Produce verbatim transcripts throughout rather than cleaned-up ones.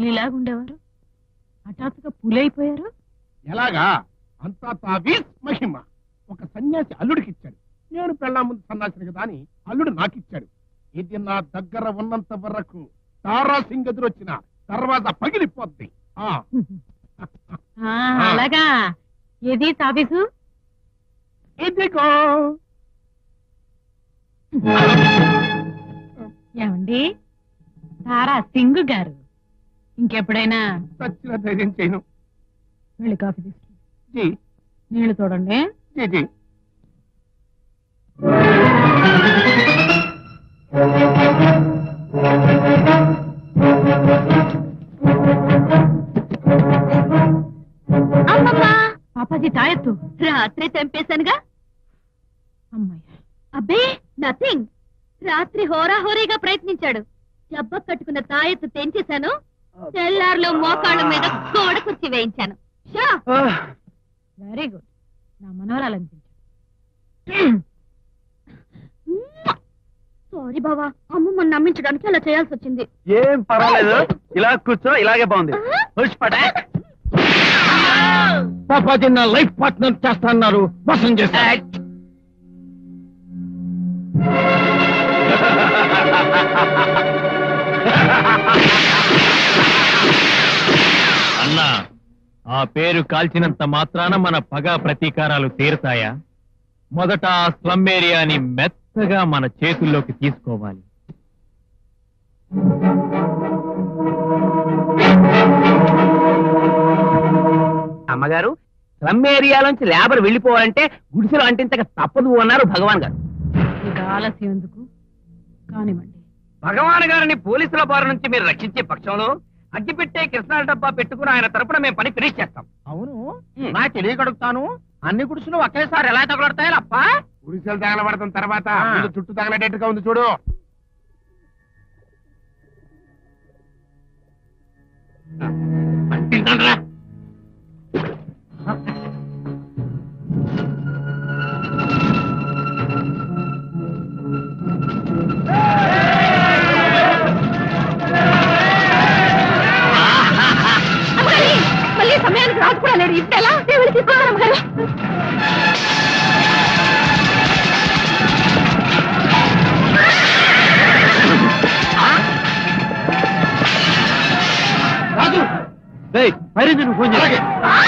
పిల్లిలాగా ఉండేవారు, హఠాత్తుగా పులైపోయారు. ఎలాగా? అంతా తావీస్ మహిమ. ఒక సన్యాసి అల్లుడికి ఇచ్చాడు. నేను పెళ్ళా ముందు సన్యాసిని కదా అని అల్లుడు నాకిచ్చాడు. ఇది నా దగ్గర ఉన్నంత వరకు తారా సింగ్ ఎదురొచ్చిన తర్వాత పగిలిపోద్ది. అలాగా? ఏది తాబీసు? ఇదిగో. ఏమండి తారా సింగ్ గారు, ఇంకెప్పుడైనా చచ్చిన ధైర్యం చేయను. వెళ్ళి కాఫీ తీసుకు. జీ. నీళ్లు చూడండి. G G. పాపాజీ తాయెత్తు రాత్రి తెంపేశానుగా. అమ్మాయి. అబ్బే నథింగ్. రాత్రి హోరాహోరీగా ప్రయత్నించాడు. జబ్బ కట్టుకున్న తాయెత్తు తెంచేశాను. తెల్లారులో మోకాళ్ళ మీద గోడ కుర్చీ వేయించాను. Very good. నా మనవరాలందించు. సారీ బావా, అమ్మమ్మని నమ్మించడానికి అలా చేయాల్సి వచ్చింది. ఏం పర్వాలేదు, ఇలా కూర్చో, ఇలాగే బాగుంది. పాపాజీ నా లైఫ్ పార్ట్నర్ చేస్తాన్నారు, మోసం చేస్తారు. అన్నా, ఆ పేరు కాల్చినంత మాత్రాన మన పగ ప్రతీకారాలు తీరుతాయా? మొదట ఆ స్లమ్ ఏరియాని మెత్తగా మన చేతుల్లోకి తీసుకోవాలి. అమ్మగారు, స్లమ్ ఏరియాలోంచి లేబర్ వెళ్ళిపోవాలంటే గుడిసెలు అంటించక తప్పదు అన్నారు భగవాన్ గారు. ఇక ఆలస్యం ఎందుకు, కానివ్వండి. భగవాన్ గారిని పోలీసుల బారి నుంచి మీరు రక్షించే పక్షంలో అగ్గిపెట్టే కృష్ణాల డబ్బా పెట్టుకుని ఆయన తరపున మేము పని ఫినిష్ చేస్తాం. అవును, నాకు తెలియకడుగుతాను, అన్ని గుడిసెలు ఒకేసారి ఎలా తగలడతాయి అప్ప? గుడిసెలు తగలబడతాం తర్వాత చుట్టూ తగలడేట్టుగా ఉంది చూడు. అంటించండ్రా. మళ్ళీ సమయానికి రాజు కూడా లేడు. ఇప్పుడు ఎలా దేవుడి తీసుకున్నాం కదా. రాజు, ఫోన్ చేయాలి.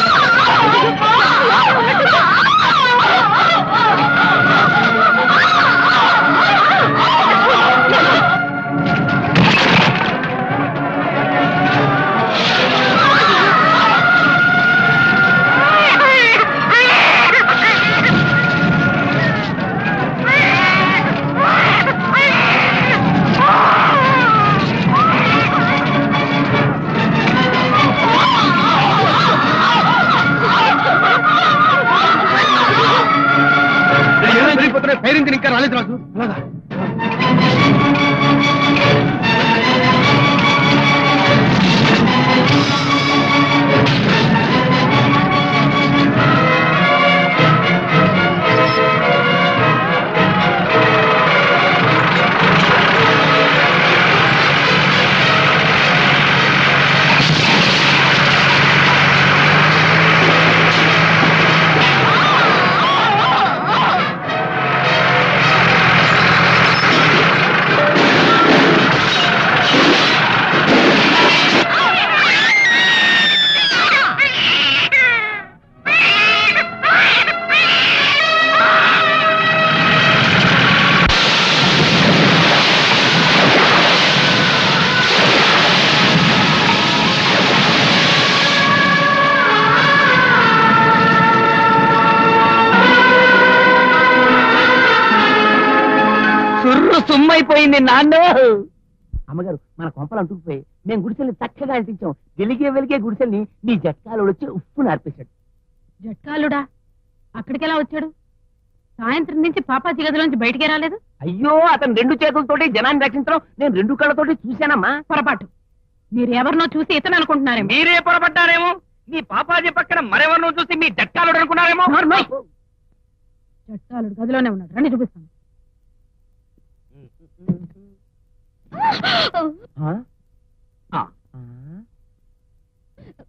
ఫైర్ ఇంజిన్ ఇంకా రాలేదు రాజు. అలాగా సుమ్మైపోయింది నాన్న. అమ్మగారు, మన కొంపలు అంటుకుపోయి మేము గుడిసెల్ని చక్కగా అంటించాం. వెలిగే వెలిగే గుడిసెల్ని నీ జట్కాలు వచ్చి ఉప్పు నార్పేశాడు. జట్కాలుడా? అక్కడికి ఎలా వచ్చాడు? సాయంత్రం నుంచి పాపాజీ గదిలోంచి బయటికే రాలేదు. అయ్యో, అతను రెండు చేతులతోటి జనాన్ని రక్షించడం నేను రెండు కళ్ళతోటి చూశానమ్మా. పొరపాటు. మీరు ఎవరినో చూసి ఇతను అనుకుంటున్నారేమో. మీరే పొరపడ్డారేమో. మీ పాపాజీ పక్కన మరెవరినో చూసి మీ జట్కాలు అనుకున్నారేమో. జట్కాలుడు గదిలోనే ఉన్నాడు, రండి చూపిస్తాను.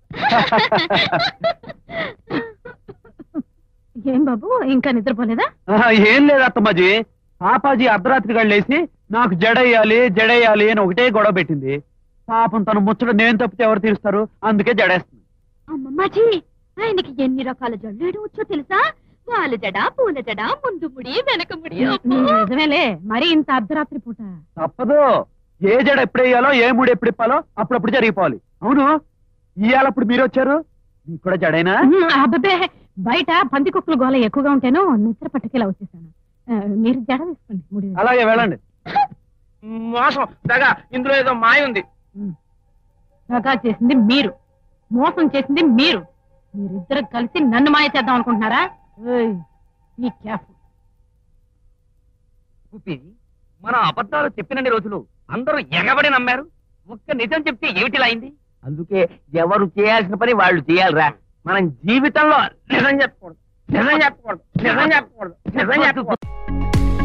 ఏం బాబు ఇంకా నిద్రపోలేదా? ఏం లేదు అత్తమ్మాజీ, పాపాజీ అర్ధరాత్రి గళ్ళు లేసి నాకు జడేయాలి జడేయాలి అని ఒకటే గొడవ పెట్టింది. పాపం తను ముచ్చట నేను తప్పితే ఎవరు తీరుస్తారు, అందుకే జడేస్తుంది. అమ్మమ్మాజీ, ఆయనకి ఎన్ని రకాల జడలేడు వచ్చో తెలుసా? వాళ్ళ జడ, పూల జడ, ముందు ముడి, వెనక ముడి. నిజమేలే, మరి ఇంత అర్ధరాత్రి పూట. తప్పదు, ఏ జడ ఎప్పుడు వేయాలో ఏ మూడు ఎప్పుడు ఇప్పాలో అప్పుడప్పుడు జరిగిపోవాలి. అవును, ఇవాళప్పుడు మీరు వచ్చారు, మీకు కూడా జడైనా? అబ్బే, బయట పంది కుక్కలు గోల ఎక్కువగా ఉంటేను నిద్ర పట్టుకెలా వచ్చేసాను. మీరు జడ వేసుకోండి. ముడి అలాగే వెళ్ళండి. మోసం దగా, ఇందులో ఏదో మాయ ఉంది. దగా చేసింది మీరు, మోసం చేసింది మీరు. మీరిద్దరు కలిసి నన్ను మాయ చేద్దాం అనుకుంటున్నారా? ఈ క్యాఫ్ మన అబద్ధాలు చెప్పినన్ని రోజులు అందరూ ఎగబడి నమ్మారు. ఒక్క నిజం చెప్తే ఏమిటిలా అయింది? అందుకే ఎవరు చేయాల్సిన పని వాళ్ళు చేయాలిరా. మనం జీవితంలో నిజం చెప్పకూడదు, నిజం చెప్పకూడదు, నిజం చెప్పకూడదు, నిజం చెప్పకూడదు.